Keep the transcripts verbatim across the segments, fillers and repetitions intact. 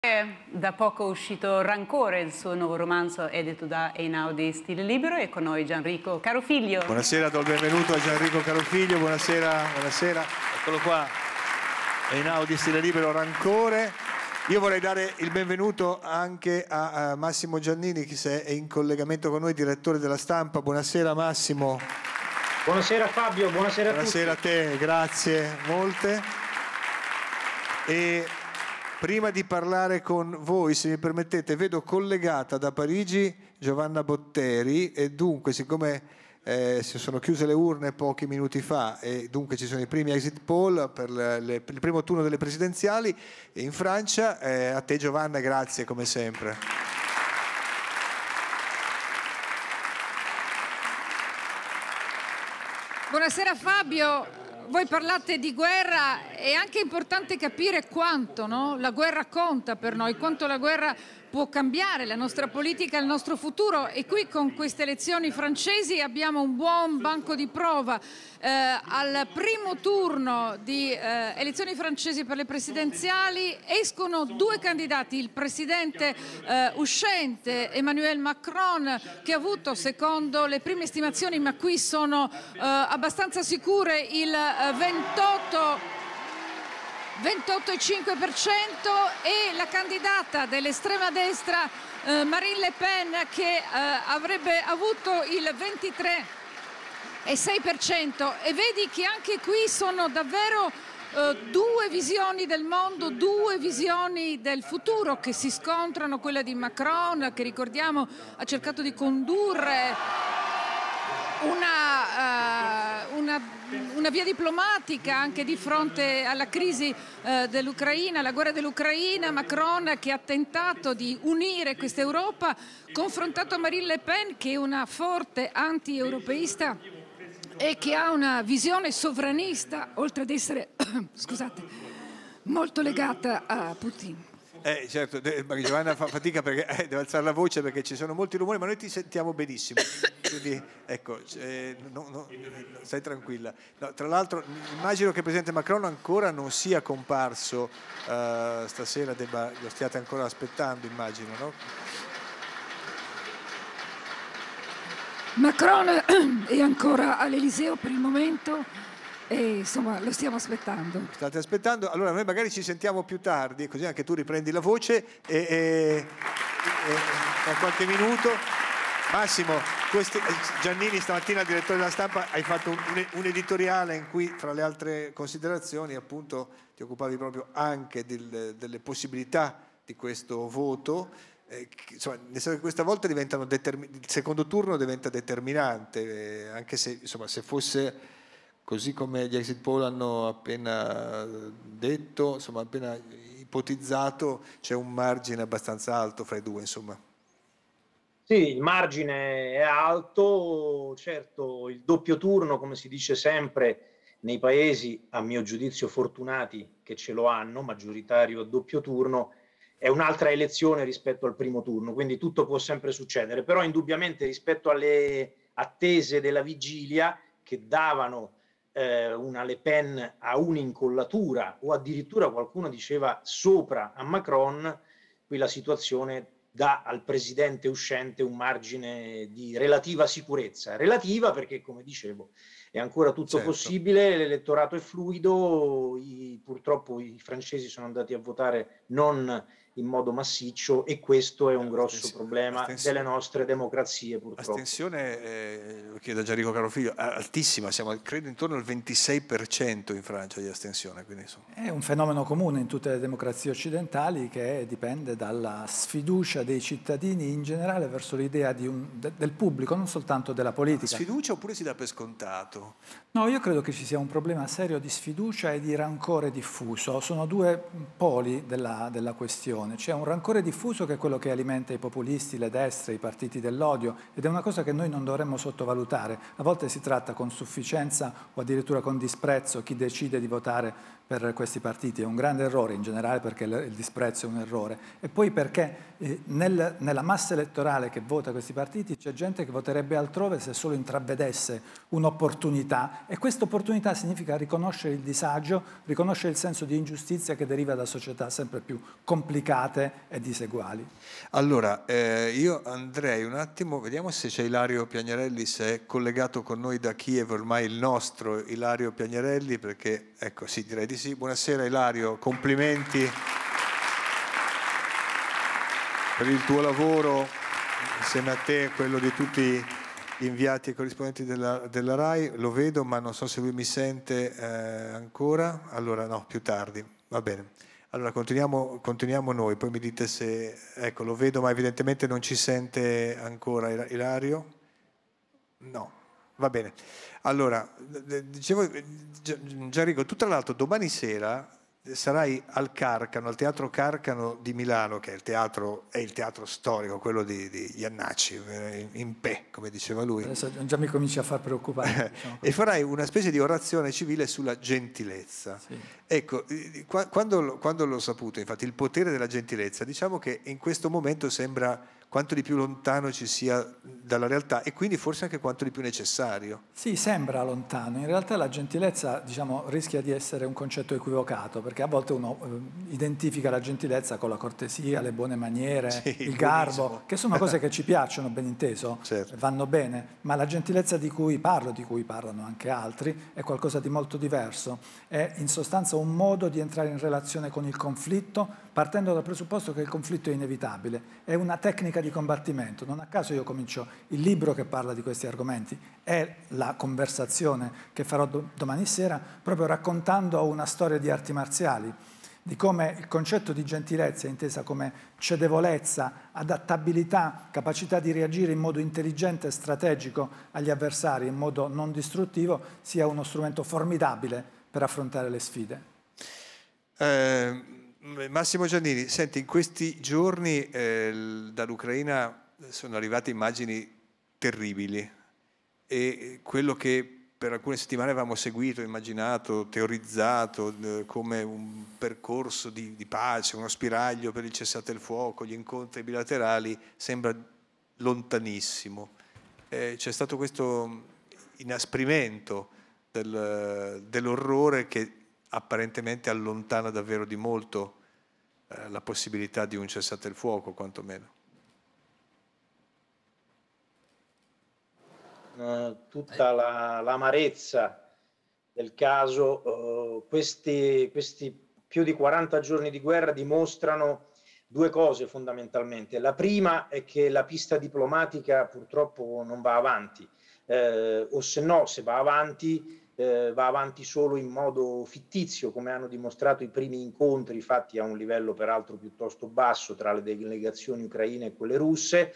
Da poco è uscito Rancore, il suo nuovo romanzo edito da Einaudi Stile Libero, e con noi Gianrico Carofiglio. Buonasera, do il benvenuto a Gianrico Carofiglio, buonasera, buonasera. Eccolo qua, Einaudi Stile Libero, Rancore. Io vorrei dare il benvenuto anche a, a Massimo Giannini, che è in collegamento con noi, direttore della Stampa. Buonasera Massimo. Buonasera Fabio, buonasera, buonasera a tutti. Buonasera a te, grazie molte. E prima di parlare con voi, se mi permettete, vedo collegata da Parigi Giovanna Botteri, e dunque, siccome eh, si sono chiuse le urne pochi minuti fa e dunque ci sono i primi exit poll per, le, per il primo turno delle presidenziali in Francia, eh, a te Giovanna, grazie come sempre. Buonasera Fabio. Voi parlate di guerra, è anche importante capire quanto, no? La guerra conta per noi, quanto la guerra può cambiare la nostra politica, il nostro futuro, e qui con queste elezioni francesi abbiamo un buon banco di prova. Eh, al primo turno di eh, elezioni francesi per le presidenziali escono due candidati, il presidente eh, uscente Emmanuel Macron, che ha avuto, secondo le prime estimazioni, ma qui sono eh, abbastanza sicure, il eh, ventotto virgola cinque per cento, e la candidata dell'estrema destra eh, Marine Le Pen, che eh, avrebbe avuto il ventitré virgola sei per cento. E vedi che anche qui sono davvero eh, due visioni del mondo, due visioni del futuro che si scontrano, quella di Macron, che ricordiamo ha cercato di condurre una, uh, una, una via diplomatica anche di fronte alla crisi uh, dell'Ucraina, la guerra dell'Ucraina. Macron, che ha tentato di unire questa Europa, confrontato a Marine Le Pen, che è una forte anti-europeista e che ha una visione sovranista, oltre ad essere scusate, molto legata a Putin. Eh, certo, Maria Giovanna fa fatica perché eh, deve alzare la voce perché ci sono molti rumori, ma noi ti sentiamo benissimo. Quindi, ecco, eh, no, no, stai tranquilla. No, tra l'altro, immagino che il presidente Macron ancora non sia comparso uh, stasera, debba, lo stiate ancora aspettando, immagino, no? Macron è ancora all'Eliseo per il momento. E insomma lo stiamo aspettando. State aspettando? Allora noi magari ci sentiamo più tardi, così anche tu riprendi la voce e, e, e tra qualche minuto. Massimo, questi, Giannini stamattina, direttore della Stampa, hai fatto un, un editoriale in cui, fra le altre considerazioni, appunto ti occupavi proprio anche del, delle possibilità di questo voto. Eh, insomma, nel senso che questa volta diventano il secondo turno diventa determinante, eh, anche se, insomma, se fosse così come gli exit poll hanno appena detto, insomma appena ipotizzato, c'è un margine abbastanza alto fra i due, insomma. Sì, il margine è alto, certo il doppio turno, come si dice sempre nei paesi, a mio giudizio fortunati che ce lo hanno, maggioritario a doppio turno, è un'altra elezione rispetto al primo turno, quindi tutto può sempre succedere, però indubbiamente rispetto alle attese della vigilia, che davano eh, una Le Pen a un'incollatura o addirittura qualcuno diceva sopra a Macron, qui la situazione dà al presidente uscente un margine di relativa sicurezza, relativa perché, come dicevo, è ancora tutto certo. possibile, l'elettorato è fluido, i, purtroppo i francesi sono andati a votare non in modo massiccio, e questo è un grosso problema delle nostre democrazie, purtroppo. L'astensione, eh, lo chiedo a Gianrico Carofiglio, è altissima, siamo credo intorno al ventisei per cento in Francia di astensione. Quindi, insomma. È un fenomeno comune in tutte le democrazie occidentali che dipende dalla sfiducia dei cittadini in generale verso l'idea de, del pubblico, non soltanto della politica. Sfiducia oppure si dà per scontato? No, io credo che ci sia un problema serio di sfiducia e di rancore diffuso. Sono due poli della, della questione. C'è un rancore diffuso che è quello che alimenta i populisti, le destre, i partiti dell'odio, ed è una cosa che noi non dovremmo sottovalutare. A volte si tratta con sufficienza o addirittura con disprezzo chi decide di votare per questi partiti. È un grande errore in generale, perché il disprezzo è un errore, e poi perché eh, nel, nella massa elettorale che vota questi partiti c'è gente che voterebbe altrove se solo intravedesse un'opportunità, e questa opportunità significa riconoscere il disagio, riconoscere il senso di ingiustizia che deriva da società sempre più complicate delicate e diseguali. Allora, eh, io andrei un attimo, vediamo se c'è Ilario Piagnarelli, se è collegato con noi da Kiev, ormai il nostro Ilario Piagnarelli, perché, ecco, sì, direi di sì. Buonasera Ilario, complimenti per il tuo lavoro, insieme a te, quello di tutti gli inviati e corrispondenti della, della RAI. Lo vedo, ma non so se lui mi sente eh, ancora. Allora, no, più tardi, va bene. Allora continuiamo, continuiamo noi, poi mi dite se... Ecco, lo vedo, ma evidentemente non ci sente ancora Ilario. No, va bene. Allora, dicevo, Gianrico, tu tra l'altro domani sera sarai al Carcano, al Teatro Carcano di Milano, che è il teatro, è il teatro storico, quello di, di Iannacci, in, in Pe, come diceva lui. Adesso già mi comincia a far preoccupare. Diciamo e farai una specie di orazione civile sulla gentilezza. Sì. Ecco, quando, quando l'ho saputo, infatti, il potere della gentilezza, diciamo che in questo momento sembra quanto di più lontano ci sia dalla realtà e quindi forse anche quanto di più necessario. Sì, sembra lontano. In realtà la gentilezza, diciamo, rischia di essere un concetto equivocato, perché a volte uno eh, identifica la gentilezza con la cortesia, le buone maniere, sì, il, il garbo, che sono cose che ci piacciono, ben inteso, certo, vanno bene, ma la gentilezza di cui parlo, di cui parlano anche altri, è qualcosa di molto diverso. È in sostanza un modo di entrare in relazione con il conflitto, partendo dal presupposto che il conflitto è inevitabile. È una tecnica di combattimento. Non a caso io comincio il libro che parla di questi argomenti, è la conversazione che farò do domani sera, proprio raccontando una storia di arti marziali, di come il concetto di gentilezza, intesa come cedevolezza, adattabilità, capacità di reagire in modo intelligente e strategico agli avversari in modo non distruttivo, sia uno strumento formidabile per affrontare le sfide. Eh... Massimo Giannini, senti, in questi giorni eh, dall'Ucraina sono arrivate immagini terribili e quello che per alcune settimane avevamo seguito, immaginato, teorizzato eh, come un percorso di, di pace, uno spiraglio per il cessate il fuoco, gli incontri bilaterali, sembra lontanissimo. Eh, c'è stato questo inasprimento del, dell'orrore che apparentemente allontana davvero di molto eh, la possibilità di un cessate il fuoco, quantomeno. Uh, tutta l'amarezza la, del caso, uh, questi, questi più di quaranta giorni di guerra dimostrano due cose fondamentalmente. La prima è che la pista diplomatica purtroppo non va avanti, eh, o se no, se va avanti, Eh, va avanti solo in modo fittizio, come hanno dimostrato i primi incontri fatti a un livello peraltro piuttosto basso tra le delegazioni ucraine e quelle russe,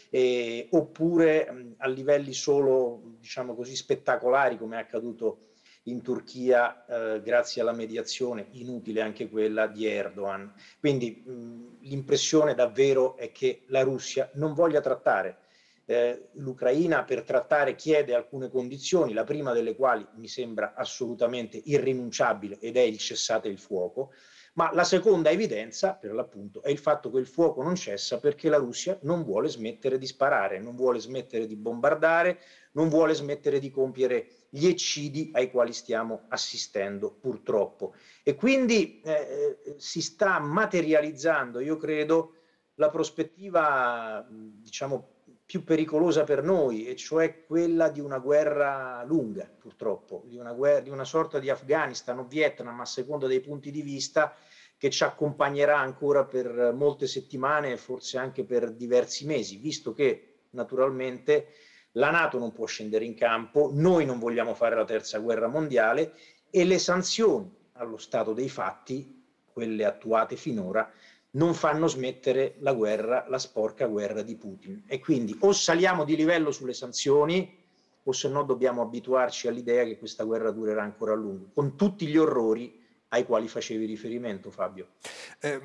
eh, oppure mh, a livelli solo, diciamo così, spettacolari, come è accaduto in Turchia eh, grazie alla mediazione, inutile anche quella, di Erdogan. Quindi l'impressione davvero è che la Russia non voglia trattare. Eh, L'Ucraina per trattare chiede alcune condizioni, la prima delle quali mi sembra assolutamente irrinunciabile ed è il cessate il fuoco, ma la seconda evidenza per l'appunto è il fatto che il fuoco non cessa perché la Russia non vuole smettere di sparare, non vuole smettere di bombardare, non vuole smettere di compiere gli eccidi ai quali stiamo assistendo purtroppo. E quindi eh, si sta materializzando, io credo, la prospettiva, diciamo, più pericolosa per noi, e cioè quella di una guerra lunga, purtroppo, di una, guerra, di una sorta di Afghanistan o Vietnam, a seconda dei punti di vista, che ci accompagnerà ancora per molte settimane e forse anche per diversi mesi, visto che naturalmente la NATO non può scendere in campo, noi non vogliamo fare la terza guerra mondiale e le sanzioni allo stato dei fatti, quelle attuate finora, non fanno smettere la guerra, la sporca guerra di Putin. E quindi o saliamo di livello sulle sanzioni o se no dobbiamo abituarci all'idea che questa guerra durerà ancora a lungo, con tutti gli orrori ai quali facevi riferimento, Fabio. Eh,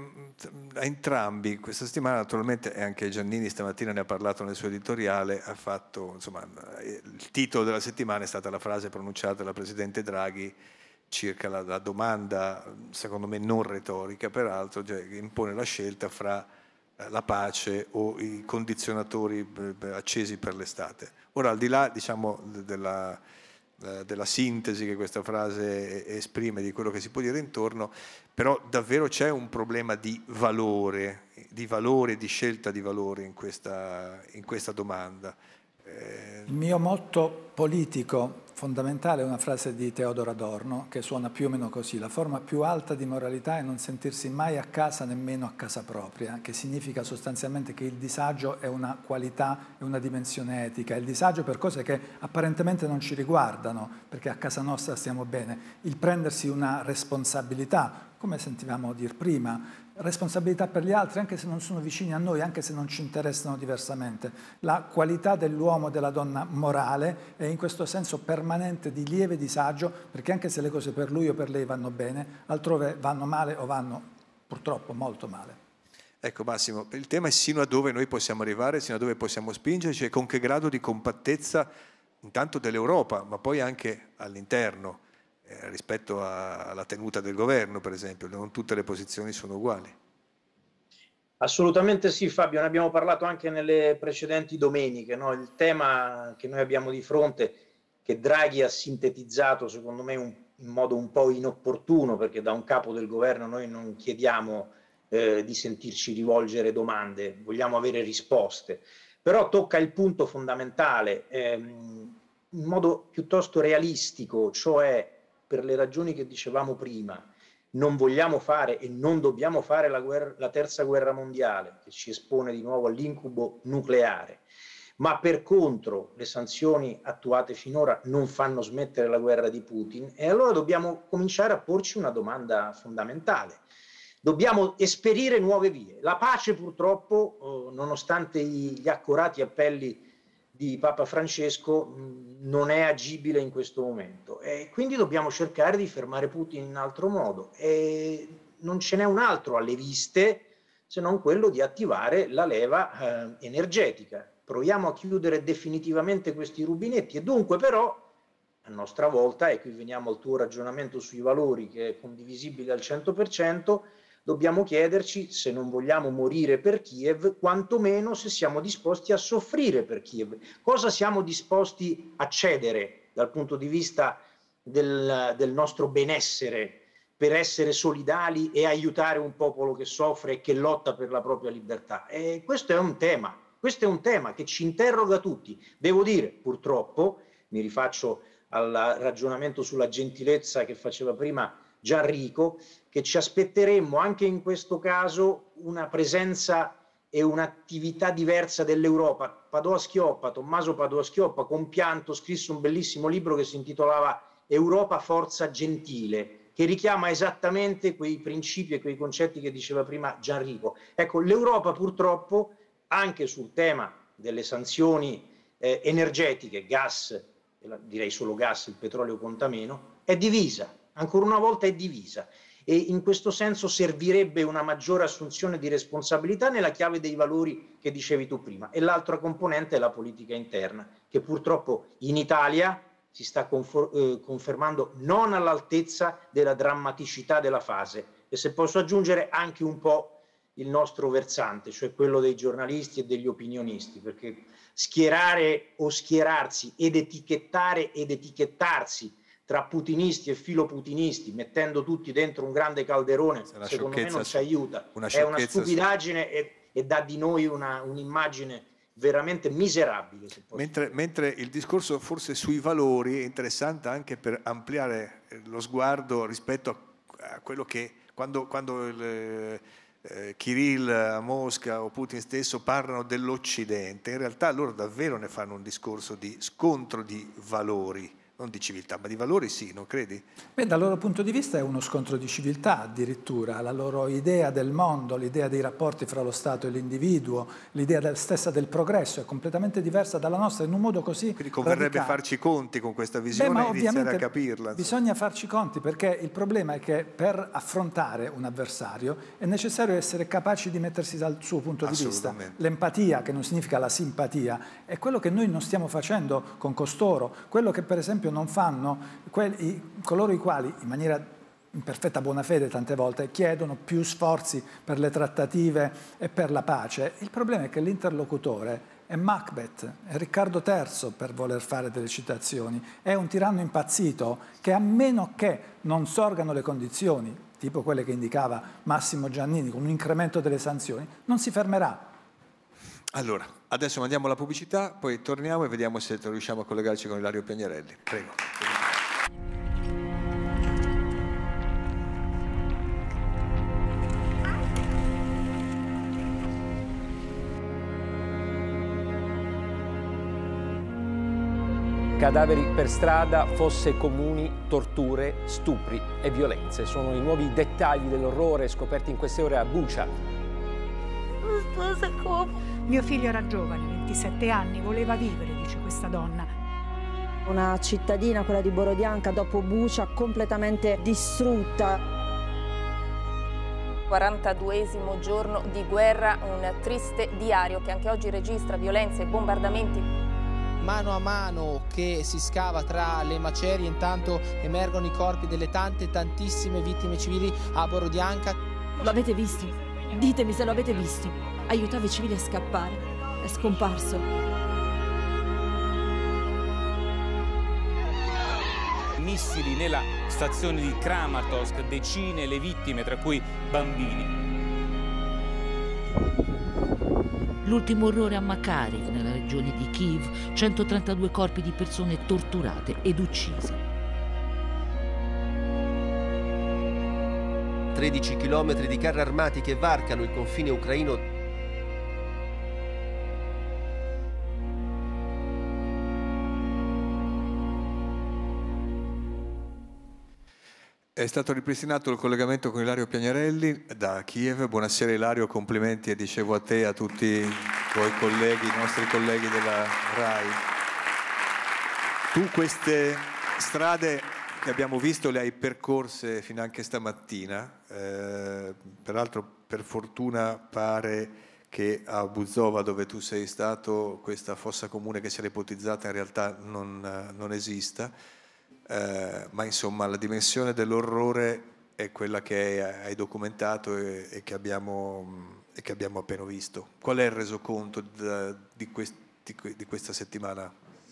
a entrambi, questa settimana naturalmente, e anche Giannini stamattina ne ha parlato nel suo editoriale, ha fatto, insomma, il titolo della settimana è stata la frase pronunciata dalla Presidente Draghi circa la, la domanda, secondo me non retorica peraltro, cioè, che impone la scelta fra la pace o i condizionatori accesi per l'estate. Ora, al di là, diciamo, della, eh, della sintesi che questa frase esprime, di quello che si può dire intorno, però davvero c'è un problema di valore, di valore, di scelta di valore in questa, in questa domanda. Il mio motto politico fondamentale è una frase di Teodoro Adorno che suona più o meno così: la forma più alta di moralità è non sentirsi mai a casa nemmeno a casa propria, che significa sostanzialmente che il disagio è una qualità, è una dimensione etica, il disagio per cose che apparentemente non ci riguardano, perché a casa nostra stiamo bene, il prendersi una responsabilità, come sentivamo dire prima, responsabilità per gli altri anche se non sono vicini a noi, anche se non ci interessano diversamente. La qualità dell'uomo e della donna morale è in questo senso permanente di lieve disagio, perché anche se le cose per lui o per lei vanno bene, altrove vanno male o vanno purtroppo molto male. Ecco Massimo, il tema è sino a dove noi possiamo arrivare, sino a dove possiamo spingerci e con che grado di compattezza intanto dell'Europa, ma poi anche all'interno. Eh, rispetto a, alla tenuta del governo, per esempio, non tutte le posizioni sono uguali. Assolutamente sì, Fabio, ne abbiamo parlato anche nelle precedenti domeniche, no? Il tema che noi abbiamo di fronte, che Draghi ha sintetizzato secondo me un, in modo un po' inopportuno, perché da un capo del governo noi non chiediamo eh, di sentirci rivolgere domande, vogliamo avere risposte, però tocca il punto fondamentale ehm, in modo piuttosto realistico, cioè per le ragioni che dicevamo prima, non vogliamo fare e non dobbiamo fare la, guerra, la terza guerra mondiale, che ci espone di nuovo all'incubo nucleare, ma per contro le sanzioni attuate finora non fanno smettere la guerra di Putin, e allora dobbiamo cominciare a porci una domanda fondamentale. Dobbiamo esperire nuove vie. La pace purtroppo, eh, nonostante gli accorati appelli di Papa Francesco, non è agibile in questo momento e quindi dobbiamo cercare di fermare Putin in altro modo, e non ce n'è un altro alle viste se non quello di attivare la leva eh, energetica. Proviamo a chiudere definitivamente questi rubinetti e dunque però a nostra volta, e qui veniamo al tuo ragionamento sui valori che è condivisibile al cento per cento, dobbiamo chiederci se non vogliamo morire per Kiev, quantomeno se siamo disposti a soffrire per Kiev. Cosa siamo disposti a cedere dal punto di vista del, del nostro benessere per essere solidali e aiutare un popolo che soffre e che lotta per la propria libertà? E questo è un tema, questo è un tema che ci interroga tutti. Devo dire, purtroppo, mi rifaccio al ragionamento sulla gentilezza che faceva prima Gianrico, che ci aspetteremmo anche in questo caso una presenza e un'attività diversa dell'Europa. Padoa-Schioppa, Tommaso Padoa-Schioppa, con pianto scrisse un bellissimo libro che si intitolava Europa forza gentile, che richiama esattamente quei principi e quei concetti che diceva prima Gianrico. Ecco, l'Europa purtroppo, anche sul tema delle sanzioni eh, energetiche, gas, direi solo gas, il petrolio conta meno, è divisa. Ancora una volta è divisa, e in questo senso servirebbe una maggiore assunzione di responsabilità nella chiave dei valori che dicevi tu prima. E l'altra componente è la politica interna, che purtroppo in Italia si sta eh, confermando non all'altezza della drammaticità della fase, e se posso aggiungere anche un po' il nostro versante, cioè quello dei giornalisti e degli opinionisti, perché schierare o schierarsi ed etichettare ed etichettarsi tra putinisti e filoputinisti, mettendo tutti dentro un grande calderone, secondo me non ci aiuta. Una è una stupidaggine e, e dà di noi un'immagine veramente miserabile. Se mentre, mentre il discorso forse sui valori è interessante anche per ampliare lo sguardo rispetto a, a quello che quando, quando il, eh, Kirill a Mosca o Putin stesso parlano dell'Occidente, in realtà loro davvero ne fanno un discorso di scontro di valori, non di civiltà, ma di valori sì, non credi? Beh, dal loro punto di vista è uno scontro di civiltà addirittura, la loro idea del mondo, l'idea dei rapporti fra lo Stato e l'individuo, l'idea del, stessa del progresso è completamente diversa dalla nostra in un modo così Quindi converrebbe radicale. farci conti con questa visione. Beh, e iniziare a capirla. Bisogna farci conti, perché il problema è che per affrontare un avversario è necessario essere capaci di mettersi dal suo punto di vista. L'empatia, che non significa la simpatia, è quello che noi non stiamo facendo con costoro, quello che per esempio non fanno quelli, coloro i quali in maniera in perfetta buona fede tante volte chiedono più sforzi per le trattative e per la pace. Il problema è che l'interlocutore è è Macbeth, è Riccardo terzo per voler fare delle citazioni, è un tiranno impazzito che a meno che non sorgano le condizioni, tipo quelle che indicava Massimo Giannini, con un incremento delle sanzioni, non si fermerà. Allora, adesso mandiamo la pubblicità, poi torniamo e vediamo se riusciamo a collegarci con Ilario Piagnarelli. Prego. Cadaveri per strada, fosse comuni, torture, stupri e violenze. Sono i nuovi dettagli dell'orrore scoperti in queste ore a Bucha. Mio figlio era giovane, ventisette anni, voleva vivere, dice questa donna. Una cittadina, quella di Borodianka, dopo Bucha, completamente distrutta. quarantaduesimo giorno di guerra, un triste diario che anche oggi registra violenze e bombardamenti. Mano a mano che si scava tra le macerie, intanto emergono i corpi delle tante, tantissime vittime civili a Borodianka. Lo avete visto? Ditemi se lo avete visto. Aiutava i civili a scappare. È scomparso. Missili nella stazione di Kramatorsk, decine le vittime, tra cui bambini. L'ultimo orrore a Makariv, nella regione di Kiev, centotrentadue corpi di persone torturate ed uccise. tredici chilometri di carri armati che varcano il confine ucraino. È stato ripristinato il collegamento con Ilario Piagnarelli da Kiev. Buonasera Ilario, complimenti e dicevo a te e a tutti i tuoi colleghi, i nostri colleghi della RAI. Tu queste strade che abbiamo visto le hai percorse fino anche stamattina, eh, peraltro per fortuna pare che a Buzova, dove tu sei stato, questa fossa comune che si era ipotizzata in realtà non, non esista. Uh, ma insomma la dimensione dell'orrore è quella che hai documentato e, e, che abbiamo, e che abbiamo appena visto. Qual è il resoconto da, di, quest, di, di questa settimana?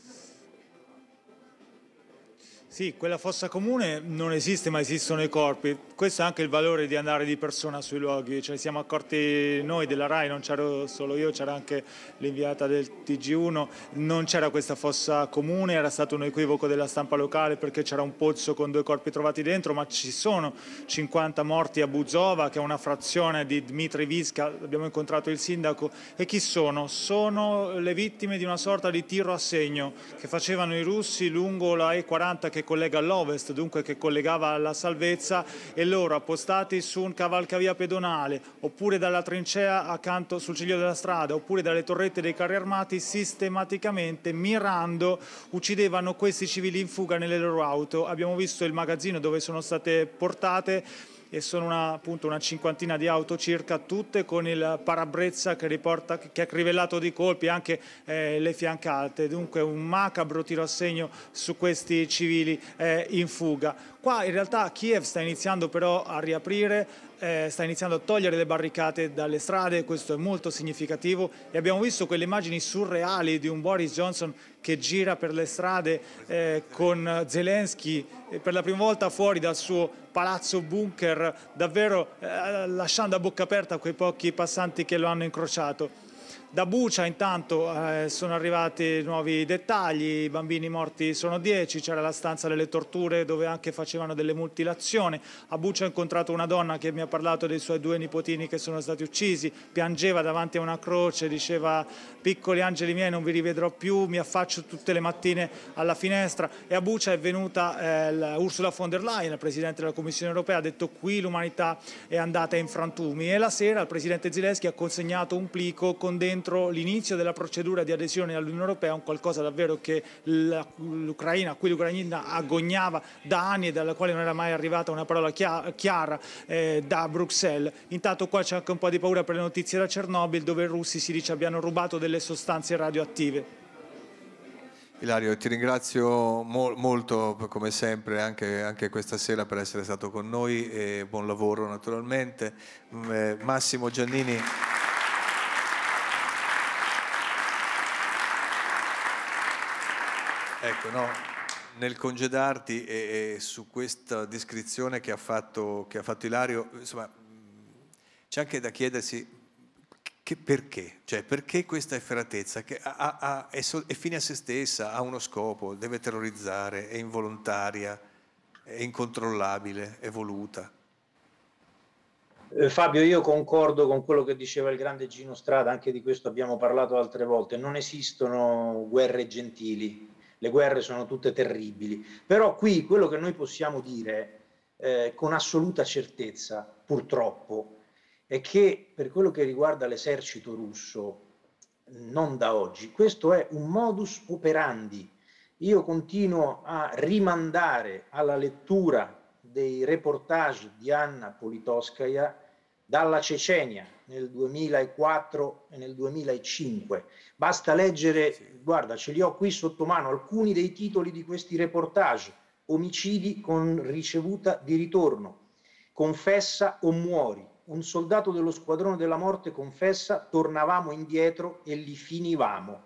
Sì, quella fossa comune non esiste, ma esistono i corpi. Questo è anche il valore di andare di persona sui luoghi. Ce ne siamo accorti noi della RAI, non c'ero solo io, c'era anche l'inviata del T G uno. Non c'era questa fossa comune, era stato un equivoco della stampa locale perché c'era un pozzo con due corpi trovati dentro, ma ci sono cinquanta morti a Buzova, che è una frazione di Dmitry Viska. Abbiamo incontrato il sindaco. E chi sono? Sono le vittime di una sorta di tiro a segno che facevano i russi lungo la E quaranta che collega all'ovest, dunque che collegava alla salvezza, e loro appostati su un cavalcavia pedonale oppure dalla trincea accanto sul ciglio della strada oppure dalle torrette dei carri armati, sistematicamente mirando uccidevano questi civili in fuga nelle loro auto. Abbiamo visto il magazzino dove sono state portate e sono una, appunto una cinquantina di auto circa, tutte con il parabrezza che riporta, che ha crivellato di colpi anche eh, le fiancate. Dunque un macabro tiro a segno su questi civili eh, in fuga. Qua in realtà Kiev sta iniziando però a riaprire, eh, sta iniziando a togliere le barricate dalle strade, questo è molto significativo, e abbiamo visto quelle immagini surreali di un Boris Johnson che gira per le strade eh, con Zelensky eh, per la prima volta fuori dal suo palazzo bunker, davvero eh, lasciando a bocca aperta quei pochi passanti che lo hanno incrociato. Da Bucha intanto eh, sono arrivati nuovi dettagli, i bambini morti sono dieci, c'era la stanza delle torture dove anche facevano delle mutilazioni. A Bucha ho incontrato una donna che mi ha parlato dei suoi due nipotini che sono stati uccisi, piangeva davanti a una croce, diceva: piccoli angeli miei, non vi rivedrò più, mi affaccio tutte le mattine alla finestra. E a Bucha è venuta eh, Ursula von der Leyen, la Presidente della Commissione Europea, ha detto: qui l'umanità è andata in frantumi. E la sera il Presidente Zelensky ha consegnato un plico con dentro l'inizio della procedura di adesione all'Unione Europea, un qualcosa davvero che l'Ucraina, a cui l'Ucraina agognava da anni e dalla quale non era mai arrivata una parola chiara eh, da Bruxelles. Intanto qua c'è anche un po' di paura per le notizie da Chernobyl, dove i russi si dice abbiano rubato delle sostanze radioattive. Ilario, ti ringrazio mo molto come sempre anche, anche questa sera per essere stato con noi e buon lavoro naturalmente. Ecco, no, nel congedarti e, e su questa descrizizione che ha fatto, che ha fatto Ilario, insomma, c'è anche da chiedersi che perché, cioè perché questa efferatezza che ha, ha, è, so, è fine a se stessa, ha uno scopo, deve terrorizzare, è involontaria, è incontrollabile, è voluta. Eh, Fabio, io concordo con quello che diceva il grande Gino Strada, anche di questo abbiamo parlato altre volte, non esistono guerre gentili, le guerre sono tutte terribili, però qui quello che noi possiamo dire eh, con assoluta certezza, purtroppo, è che per quello che riguarda l'esercito russo, non da oggi, questo è un modus operandi. Io continuo a rimandare alla lettura dei reportage di Anna Politkovskaja dalla Cecenia nel duemilaquattro e nel duemilacinque. Basta leggere, sì. Guarda, ce li ho qui sotto mano, alcuni dei titoli di questi reportage: omicidi con ricevuta di ritorno, confessa o muori, un soldato dello squadrone della morte confessa, tornavamo indietro e li finivamo.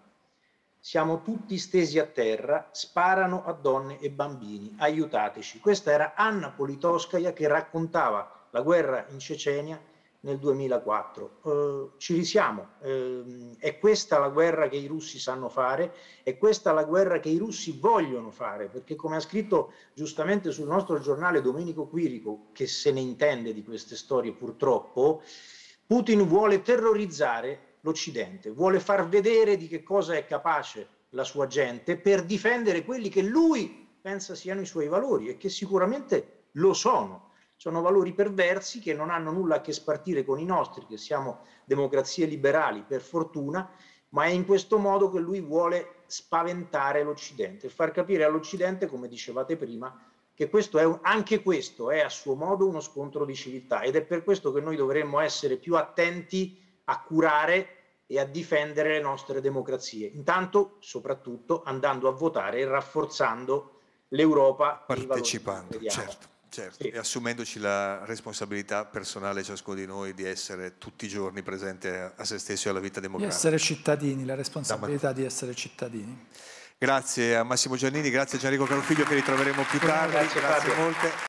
Siamo tutti stesi a terra, sparano a donne e bambini, aiutateci. Questa era Anna Politkovskaja che raccontava la guerra in Cecenia nel duemilaquattro. Uh, ci risiamo, uh, è questa la guerra che i russi sanno fare, è questa la guerra che i russi vogliono fare, perché come ha scritto giustamente sul nostro giornale Domenico Quirico, che se ne intende di queste storie purtroppo, Putin vuole terrorizzare l'Occidente, vuole far vedere di che cosa è capace la sua gente per difendere quelli che lui pensa siano i suoi valori e che sicuramente lo sono. Sono valori perversi che non hanno nulla a che spartire con i nostri, che siamo democrazie liberali per fortuna, ma è in questo modo che lui vuole spaventare l'Occidente, far capire all'Occidente, come dicevate prima, che questo è un, anche questo è a suo modo uno scontro di civiltà, ed è per questo che noi dovremmo essere più attenti a curare e a difendere le nostre democrazie, intanto soprattutto andando a votare e rafforzando l'Europa, partecipando, certo. Certo, sì. E assumendoci la responsabilità personale ciascuno di noi di essere tutti i giorni presente a se stesso e alla vita democratica. Di essere cittadini, la responsabilità di essere cittadini. Grazie a Massimo Giannini, grazie a Gianrico Carofiglio che ritroveremo più tardi, grazie, grazie molte.